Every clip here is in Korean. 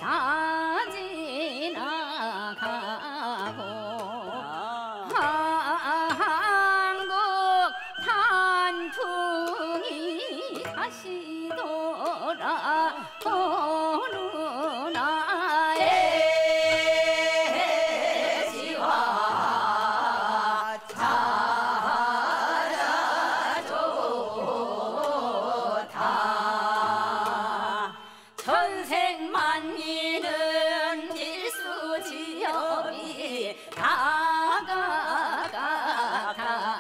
다 지나가고 한국 단풍이 다시 돌아오는 애지와 찾아좋다 천생만리는 일수지업이 다가가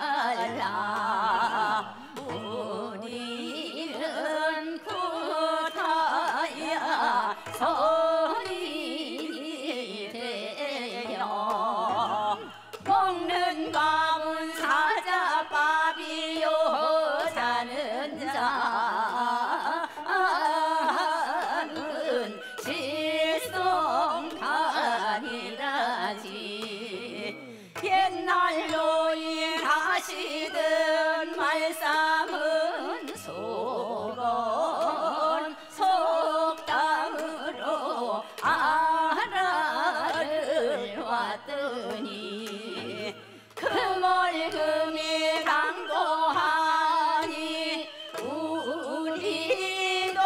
달라 우리는 구타야 선인이 되려 먹는 밥은 사자밥이요 자는 자는 실성탄이라지 옛날로 일하시던 말씀은 속은 속담으로 알아를 왔더니 금월금이 강도하니 우리도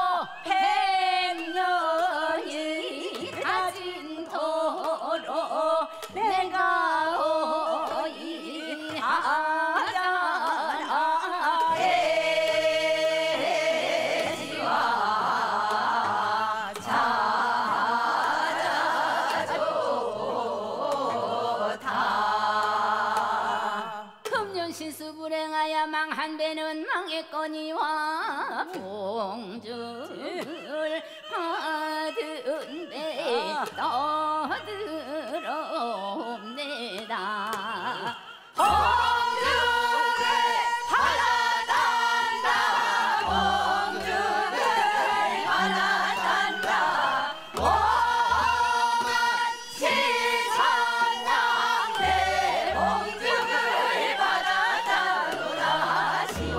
백년이 가진 도로 내가 오이하잖아 애지와 찾아좋다 금년신수 불행하여 망한 배는 망했거니와 봉줄 받은 배 떠들어옵니다 봉죽을 받아단다 봉죽을 받아단다 오만 칠천왕대 봉죽을 받아다누라 시와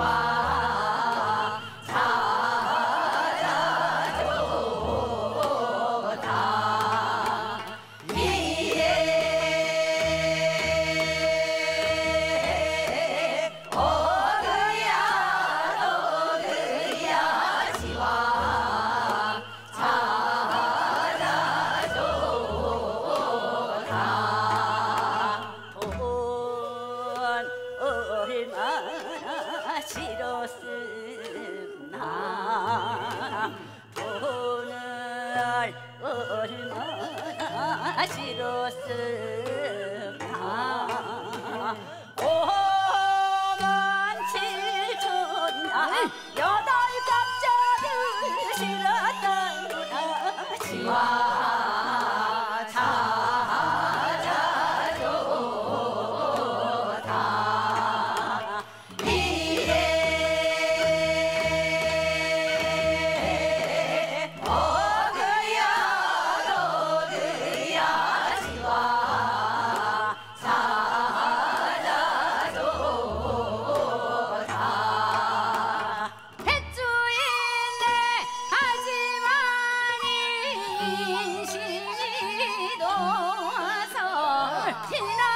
찾아좋다 위에 어그야 어그야 시와 찾아좋다 돈 얼마나 싫었으나 돈을 얼마나 싫었으나 오만 칠천나 여덟 갑자를 실었다구나 시와 찾아좋다 위에 어그야 어그야 시와 찾아좋다 햇주인네 하지만이 인신이 도와서 지나